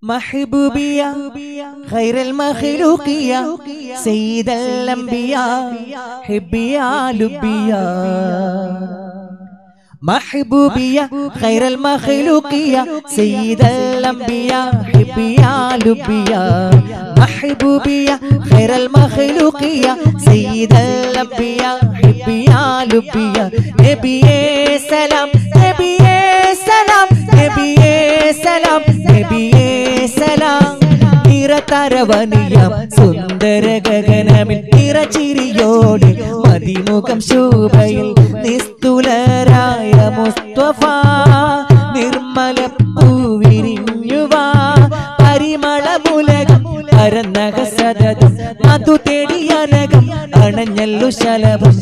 محبوبية خير المخلوقية سيد الأنبياء حبيا لبيا محبوبية خير المخلوقية سيد الأنبياء حبيا لبيا محبوبية خير المخلوقية سيد الأنبياء حبيا لبيا نبي سلام نبي سلام نبي سلام نبي سلام നിറതരവനിയം സുന്ദര ഗഗനമിൽ നിറചിരിയോടെ മതിമുഖം ശോഭയിൽ നിസ്തുലരായ മുസ്തഫ നിർമ്മല പൂവിരിഞ്ഞുവാ പരിമളമുലകം പരന്നക സതതം മധു തേടിയനകം അണഞ്ഞല്ലു ശലഭം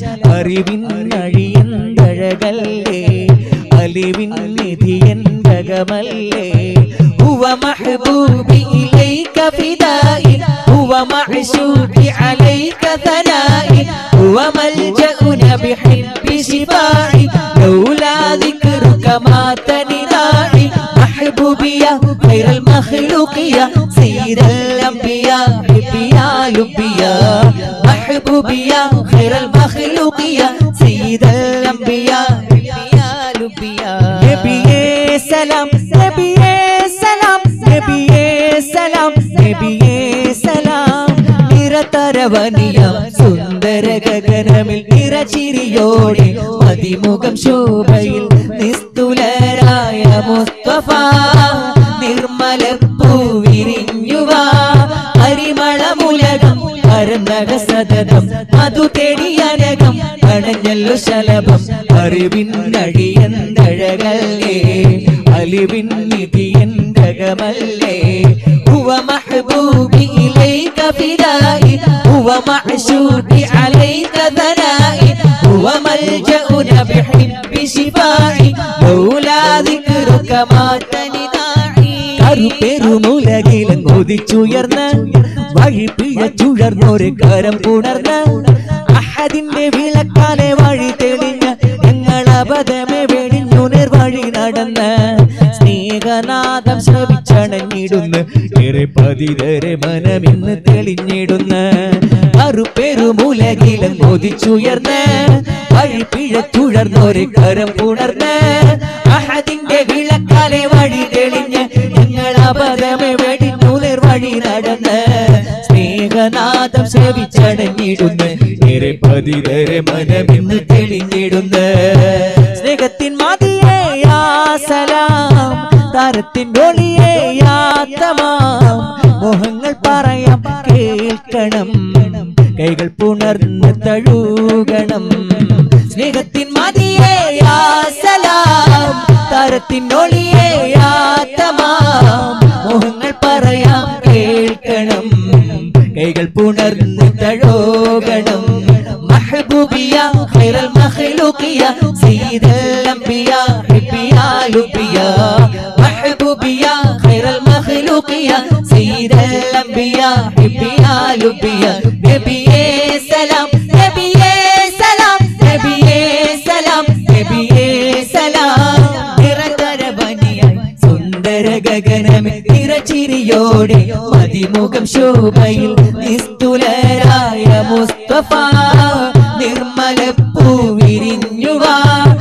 അറിവിന്നഴിയന്തഴകല്ലേ അലിവിൻ നിധിയൻ ഗഗമല്ലേ هو محبوبي إليك فدائي هو معشوقي عليك ثنائي هو ملجأنا بحب شفاعي لولا ذكرك مات نداعي محبوبية خير المخلوقية سيد الأنبياء حبيا لبيا محبوبية خير المخلوقية سيد الأنبياء حبيا لبيا نبي سلام نبي سلام نبي سلام نبي سلام നിറതരവനിയം സുന്ദര ഗഗനമിൽ നിറചിരിയോടെ മതിമുഖം ശോഭയിൽ നിസ്തുലരായ മുസ്തഫ നിർമ്മല പൂവിരിഞ്ഞുവാ പരിമളമുലകം പരന്നക സതതം മധു തേടിയനകം അണഞ്ഞല്ലു ശലഭം അറിവിന്നഴിയന്തഴകല്ലേ അലിവിൻ നിധിയൻ ഗഗമല്ലേ هو محبوبي إليك فدائي هو معشوقي عليك ثنائي هو ملجأنا بحب شفاعي لولا ذكرك مات نداعي കരുപെരുമുലകിലും കൊതിച്ചുയർന്ന വഴിപിഴച്ചുഴർന്നൊരു കരം പുണർന്ന അഹദിന്റെ വിളക്കാലെ വഴി തെളിഞ്ഞ ഞങ്ങൾ അബദ്ധമേ വെടിഞ്ഞു നിർവഴി നടന്ന സ്നേഹനാദം ശ്രവിച്ചണഞ്ഞിടുന്ന ഏറെ പതിതരെ മനമിന്ന് തെളിഞ്ഞിടുന്ന കറുപെരുമുലകിലും കൊതിച്ചുയർന്ന വഴിപിഴച്ചുഴർന്നൊരു കരം പുണർന്ന് അഹദിന്റെ വിളക്കാലെ വഴി തെളിഞ്ഞ് ഞങ്ങൾ അബദ്ധമേ വെടിഞ്ഞു നിർവഴി നടന്ന് സ്നേഹനാദം ശ്രവിച്ചണഞ്ഞിടുന്ന ഏറെ പതിതരെ മനമിന്ന് തെളിഞ്ഞിടുന്ന സ്നേഹത്തിൻ മതിയേ യാ സലാം താരത്തിൻ ഒളിയേ യാ തമാം മോഹങ്ങൾ പറയാം കേൾക്കണം കൈകൾ പുണർന്ന് തഴുകണം സ്നേഹത്തിൻ മതിയേ യാ സലാം താരത്തിൻ ഒളിയേ യാ തമാം മോഹങ്ങൾ പറയാം കേൾക്കണം കൈകൾ പുണർന്ന് തഴുകണം محبوبية خير المخلوقية سيد الأنبياء حبيا لبيا محبوبية خير المخلوقية سيد الأنبياء حبيا لبيا نبي سلام نبي سلام نبي سلام نبي سلام നിറതരവനിയായി സുന്ദര ഗഗനമിൽ നിറചിരിയോടെ മതിമുഖം ശോഭയിൽ നിസ്തുലരായ മുസ്തഫ നിർമ്മല പൂവിരിഞ്ഞുവാ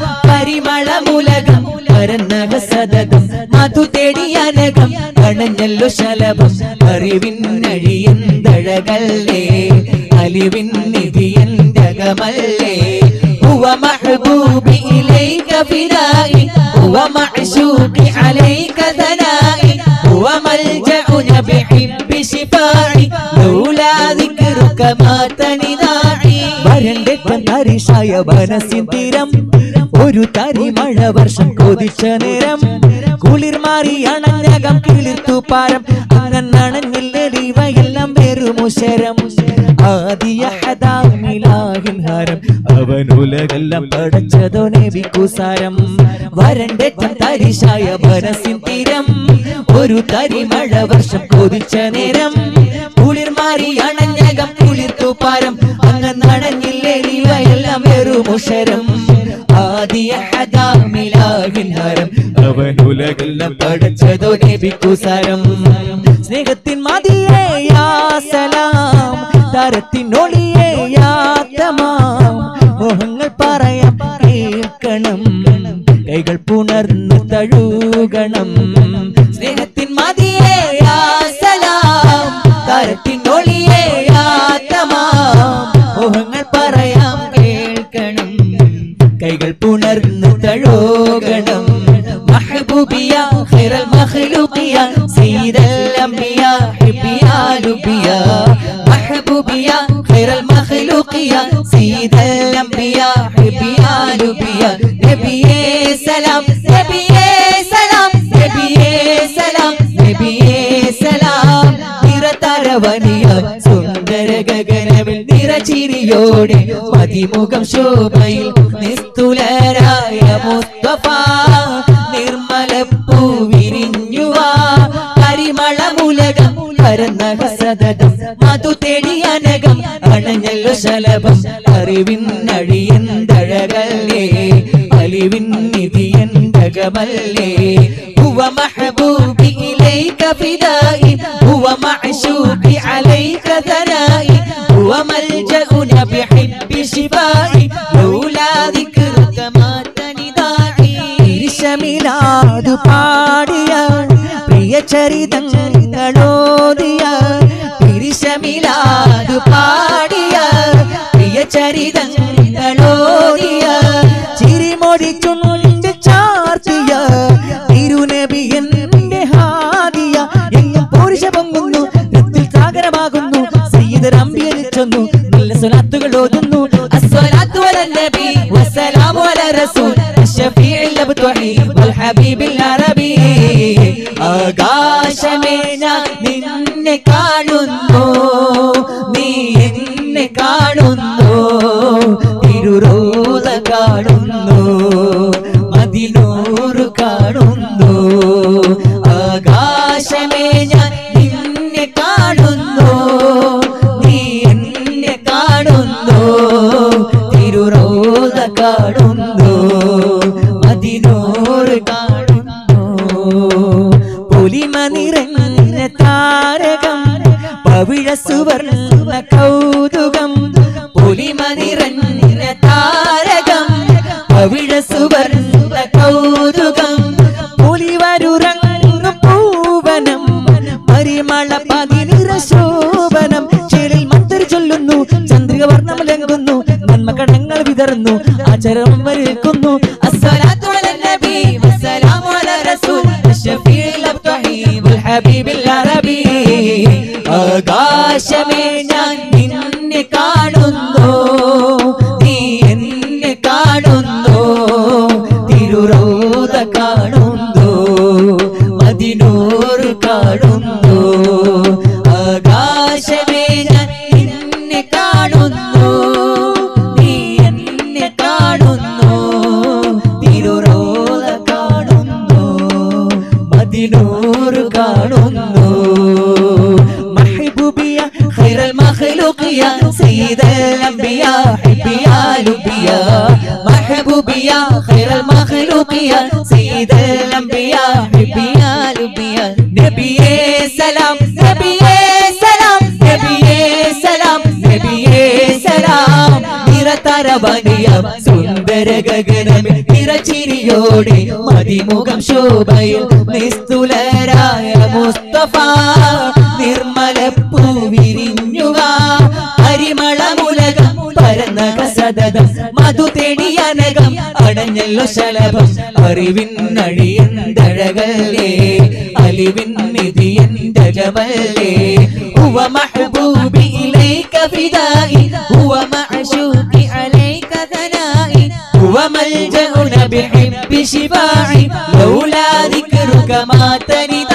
പരിമളമുലകം പരന്നക സതതം മധു തേടിയനകം അണഞ്ഞല്ലു ശലഭം അറിവിന്നഴിയന്തഴകല്ലേ അലിവിൻ നിധിയൻ ഗഗമല്ലേ هو محبوبي إليك فدائي هو معشوقي عليك ثنائي هو ملجأنا بحب شفاعي لولا ذكرك مات نداعي വരണ്ടേറ്റം തരിശായ മനസ്സിൻ തീരം ഒരു തരി മഴ വർഷം കൊതിച്ച നേരം കുളിർ മാറി അണഞ്ഞകം കിളിർത്തു പാരം അണഞ്ഞില്ലവയെല്ലാം വെറുമുശരം ആദിയഹദാമിലാഹിൻ ഹാരം അവൻ ഉലകെല്ലാം പടച്ചതോ നബിക്കുസാരം വരണ്ടേറ്റം തരിശായ മനസ്സിൻ തീരം ഒരു തരി മഴ വർഷം കൊതിച്ച നേരം കുളിർ മാറി അണഞ്ഞകം കുളിർത്തു പാരം അണഞ്ഞില്ലവയെല്ലാം വെറുമുശരം ആദിയഹദാമിലാഹിൻ ഹാരം അവൻ ഉലകെല്ലാം പടച്ചതോ നബിക്കുസാരം സ്നേഹത്തിൻ മതിയേ യാ സലാം താരത്തിനൊളിയേ യാ തമാം മോഹങ്ങൾ പറയാം കേൾക്കണം കൈകൾ പുണർന്ന് തഴുകണം സ്നേഹത്തിൻ മതിയേ യാ സലാം താരത്തിനൊളിയേ യാ തമാം മോഹങ്ങൾ പറയാം കേൾക്കണം കൈകൾ പുണർന്ന് തഴുകണം മഹബൂബിയ ഖൈറൽ മഖ്ലൂഖിയ സയ്യിദൽ അംബിയ ഹിബിയ ലുബിയ മഹബൂബിയ ഖൈറൽ മഖ്ലൂഖിയ സയ്യിദൽ അംബിയ ഹിബിയ ലുബിയ നബിയേ സലാം നബിയേ സലാം നബിയേ സലാം നബിയേ സലാം നിറതരവനിയ സുന്ദര ഗഗനമിൽ നിറചിരിയോടെ മതിമുഖം ശോഭയിൽ നിസ്തുലരായ മുസ്തഫ നിർമ്മലപ്പൂ വിരിഞ്ഞുവാ പരിമളമുലകം പരന്ന ഹസദം മധു തേടിയനകം അണഞ്ഞല്ലോ ശലഭം അറിവിന്നഴിയന്തഴകല്ലേ അലിവിൻ നിധിയന്തകമല്ലേ ഹുവ മഹബൂബി ഇലൈക ഫിദായി ഹുവ മഅശൂഖി അലൈക ധനായി ഹുവ മൽജഉന ബിഹിബ്ബി ശിഫായി ലൗലാ ദിക്റുക മാതനിദായി ഇർശമിലാദു പാടിയ പ്രിയ ചരിതങ്ങളോദിയ ഇർശമിലാദു പാടിയ പ്രിയ ചരിതങ്ങളോദിയ ചിരിമൊഴി ചുണ്ട് ചാർത്തിയ തിരുനബിയന്റെ ഹാദിയ എങ്ങും പോരിശ പൊങ്ങുന്നു രത്തിൽ സാഗരമാകുന്നു സയ്യിദ് അംബിയയിൽ ചൊന്നു നല്ല സ്വലാത്തുകൾ ഓതുന്നു അസ്സലാത്തു അലൻ നബി വസ്സലാമു അലാ റസൂൽ അഷ്ഫീഇൽ അബ്തുഹി വൽ ഹബീബിൽ അറബി ആകാശമേ ഞാൻ നിന്നെ കാണുന്നു നീ എന്നെ കാണുന്നു തിരുറോദ കാണുന്നു മദിനൂറ് കാണുന്നു ആകാശമേ ഞാൻ നിന്നെ കാണുന്നു നീ എന്നെ കാണുന്നു തിരുറോദ കാണുന്നു മദിനൂറ് കാണുന്നു പൊലിമ നിറഞ്ഞ താരകം പവിഴ സുവർണ്ണ കൗതുകം പൊലിമ നിറഞ്ഞ താരകം പവിഴ സുവർണ്ണ കൗതുകം പൊലിവരുറങ്ങും പൂവനം പരിമള പതിനിറ ശോഭനം ചേലിൽ മന്ത്രി ചൊല്ലുന്നു ചന്ദ്രിക വർണ്ണം ലംഘുന്നു നന്മ കടങ്ങൾ വിതറുന്നു ആചരണം വരേൽക്കുന്നു അസ്സലാത്തു അലൻ നബി വസ്സലാമു അലാ റസൂൽ അഷ്ഫീഇൽ അബ്തുഹി വൽ ഹബീബിൽ അറബി ആകാശമേ ഞാൻ നിന്നെ കാണുന്നു നീ എന്നെ കാണുന്നു തിരുറോദ കാണുന്നു മദിനൂർ കാണുന്നു ആകാശമേ ഞാൻ നിന്നെ കാണുന്നു നീ എന്നെ കാണുന്നു തിരുറോദ കാണുന്നു മദിനൂർ കാണുന്നു മഹബൂബിയ ഖൈറൽ മഖ്ലൂഖിയ സയ്യിദൽ അംബിയ ഹിബിയ ലുബിയ മഹബൂബിയ ഖൈറൽ മഖ്ലൂഖിയ സയ്യിദൽ അംബിയ ഹിബിയ ലുബിയ നബിയേ സലാം നബിയേ സലാം നബിയേ സലാം നബിയേ സലാം നിറതരവനിയ സുന്ദര ഗഗനമിൽ നിറചിരിയോടെ മതിമുഖം ശോഭയിൽ നിസ്തുലരായ മുസ്തഫ നിർമ്മലപ്പൂ വിരിഞ്ഞുക പരിമളമുലകം പരന്ന ഹസദം മധു തേടിയനകം അടഞ്ഞല്ലോ ശലഭം അറിവിന്നഴിയന്തഴകല്ലേ അലിവിൻ നിധിയന്തകമല്ലേ ഹുവ മഹബൂബി ഇലൈക ഫിദായി ഹുവ മഅശൂഖി അലൈക ധനായി ഹുവ മൽജഉന ബിഹിബ്ബി ശിഫാഇ ലൗലാ ദിക്റുക മാതനിദായി